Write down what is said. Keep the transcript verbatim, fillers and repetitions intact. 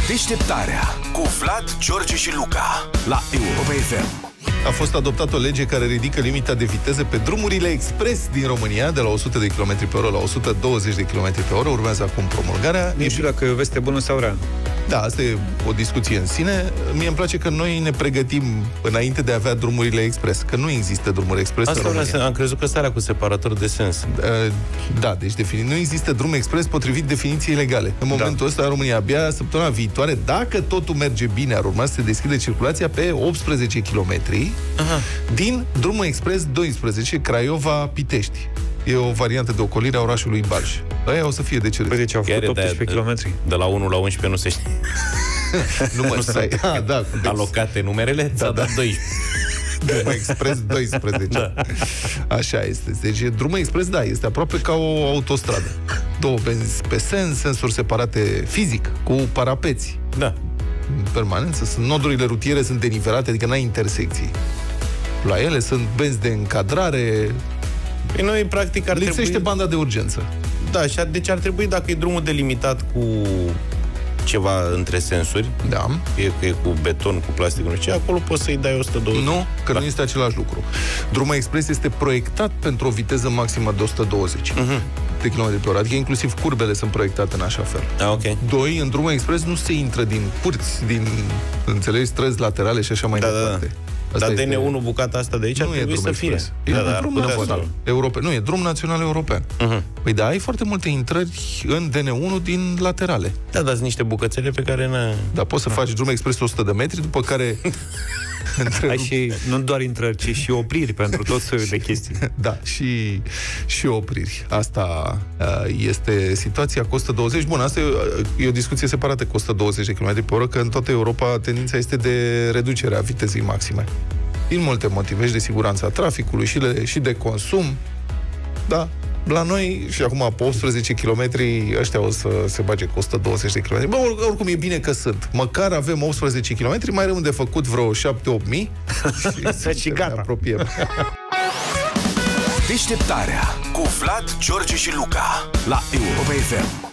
Deșteptarea cu Vlad, George și Luca la Europa F M. A fost adoptată o lege care ridică limita de viteză pe drumurile expres din România de la o sută de kilometri pe oră la o sută douăzeci de kilometri pe oră. Urmează acum promulgarea. Nu știu dacă e o veste bună sau rea. Da, asta e o discuție în sine. Mie îmi place că noi ne pregătim înainte de a avea drumurile expres, că nu există drumuri expres asta în România. Asta am crezut că starea cu separator de sens. Da, deci defini... nu există drum expres potrivit definiției legale. În momentul da. ăsta, în România, abia săptămâna viitoare, dacă totul merge bine, ar urma să se deschide circulația pe optsprezece kilometri din drumul expres doisprezece, Craiova-Pitești. E o variantă de ocolire a orașului Balș. Aia o să fie de ce? Păi deci au făcut optsprezece kilometri. De la unu la unsprezece nu se știe. Nu mă stai. Ah, da, alocate numerele, da, da. doisprezece. Drumul expres doisprezece. Da. Așa este. Deci drumul expres, da, este aproape ca o autostradă. Două benzi pe sens, sensuri separate fizic, cu parapeți. Da. În permanență. Sunt nodurile rutiere sunt denivelate, adică n-ai intersecții. La ele sunt benzi de încadrare. Păi noi, practic, ar lipsește trebui... banda de urgență. Da, și deci ar trebui, dacă e drumul delimitat cu ceva între sensuri, da. e că e cu beton, cu plastic, nu știu, acolo poți să-i dai o sută douăzeci. Nu, că da. nu este același lucru. Drumul expres este proiectat pentru o viteză maximă de o sută douăzeci uh-huh. de kilometri pe oră, adică inclusiv curbele sunt proiectate în așa fel. Ah, okay. Doi, în drumul expres nu se intră din curți, din, înțelegi, străzi laterale și așa mai da, departe. Da, da. Dar D N unu, bucata asta de aici, nu ar trebui să fie. E da, da, da, drum național european. Nu, e drum național european. Uh-huh. Păi da, ai foarte multe intrări în D N unu din laterale. Da, dar sunt niște bucățele pe care n-a... Da, poți să faci drum expres o sută de metri, după care... Ai și nu doar intrări, ci și opriri pentru tot soiul de chestii. Da, și, și opriri. Asta este situația cu o sută douăzeci. Bun, asta e, e o discuție separată cu o sută douăzeci de kilometri pe oră, că în toată Europa tendința este de reducere a vitezei maxime. Din multe motive, și de siguranța traficului, și de, și de consum. Da, la noi, și acum pe optsprezece kilometri, ăștia o să se bage cu o sută douăzeci de kilometri. Bă, oricum e bine că sunt. Măcar avem optsprezece kilometri, mai rămân de făcut vreo șapte opt mii și, și gata. Ne apropiem. Deșteptarea cu Vlad, George și Luca la Europa F M.